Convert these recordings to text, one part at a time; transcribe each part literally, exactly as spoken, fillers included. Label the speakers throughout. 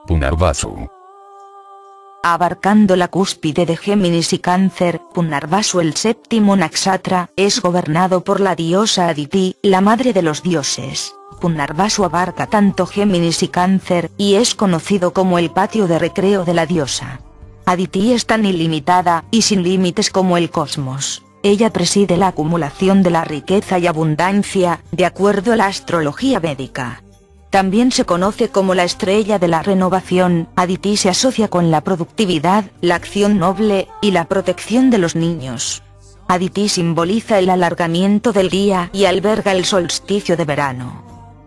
Speaker 1: Punarvasu.
Speaker 2: Abarcando la cúspide de Géminis y Cáncer, Punarvasu, el séptimo nakshatra, es gobernado por la diosa Aditi, la madre de los dioses. Punarvasu abarca tanto Géminis y Cáncer, y es conocido como el patio de recreo de la diosa. Aditi es tan ilimitada, y sin límites como el cosmos. Ella preside la acumulación de la riqueza y abundancia, de acuerdo a la astrología védica. También se conoce como la estrella de la renovación. Aditi se asocia con la productividad, la acción noble, y la protección de los niños. Aditi simboliza el alargamiento del día y alberga el solsticio de verano.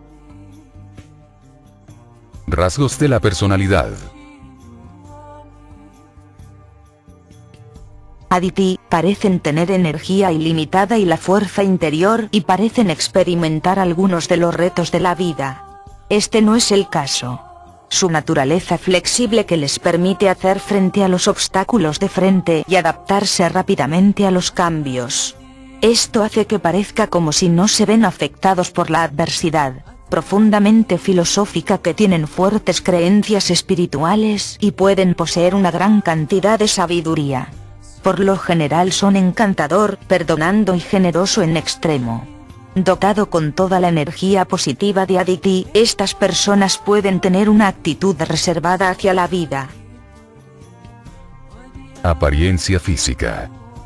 Speaker 1: Rasgos de la personalidad.
Speaker 2: Aditi parecen tener energía ilimitada y la fuerza interior, y parecen experimentar algunos de los retos de la vida. Este no es el caso. Su naturaleza flexible que les permite hacer frente a los obstáculos de frente y adaptarse rápidamente a los cambios. Esto hace que parezca como si no se ven afectados por la adversidad. Profundamente filosófica, que tienen fuertes creencias espirituales y pueden poseer una gran cantidad de sabiduría. Por lo general son encantador, perdonando y generoso en extremo. Dotado con toda la energía positiva de Aditi, estas personas pueden tener una actitud reservada hacia la vida.
Speaker 1: Apariencia física.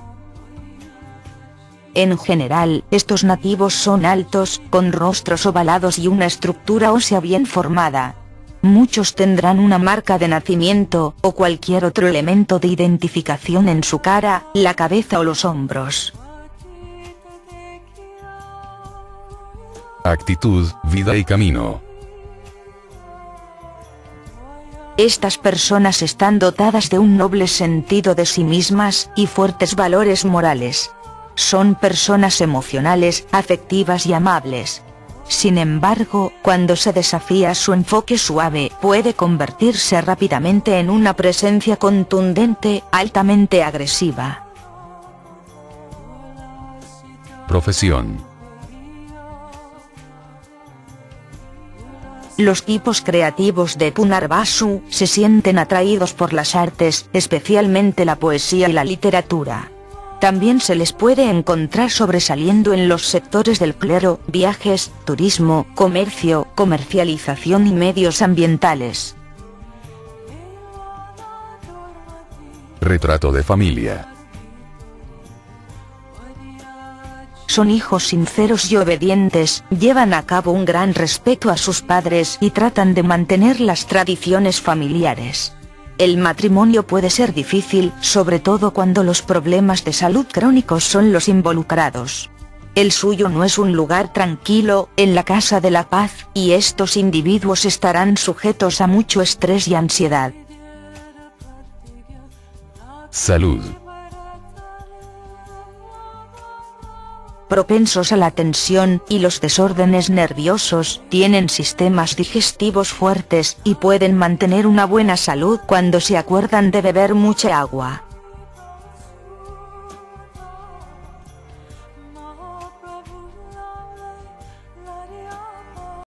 Speaker 2: En general, estos nativos son altos, con rostros ovalados y una estructura ósea bien formada. Muchos tendrán una marca de nacimiento, o cualquier otro elemento de identificación en su cara, la cabeza o los hombros.
Speaker 1: Actitud, vida y camino.
Speaker 2: Estas personas están dotadas de un noble sentido de sí mismas, y fuertes valores morales. Son personas emocionales, afectivas y amables. Sin embargo, cuando se desafía su enfoque suave, puede convertirse rápidamente en una presencia contundente, altamente agresiva.
Speaker 1: Profesión.
Speaker 2: Los tipos creativos de Punarvasu se sienten atraídos por las artes, especialmente la poesía y la literatura. También se les puede encontrar sobresaliendo en los sectores del clero, viajes, turismo, comercio, comercialización y medios ambientales.
Speaker 1: Retrato de familia.
Speaker 2: Son hijos sinceros y obedientes, llevan a cabo un gran respeto a sus padres y tratan de mantener las tradiciones familiares. El matrimonio puede ser difícil, sobre todo cuando los problemas de salud crónicos son los involucrados. El suyo no es un lugar tranquilo, en la casa de la paz, y estos individuos estarán sujetos a mucho estrés y ansiedad.
Speaker 1: Salud.
Speaker 2: Propensos a la tensión y los desórdenes nerviosos, tienen sistemas digestivos fuertes y pueden mantener una buena salud cuando se acuerdan de beber mucha agua.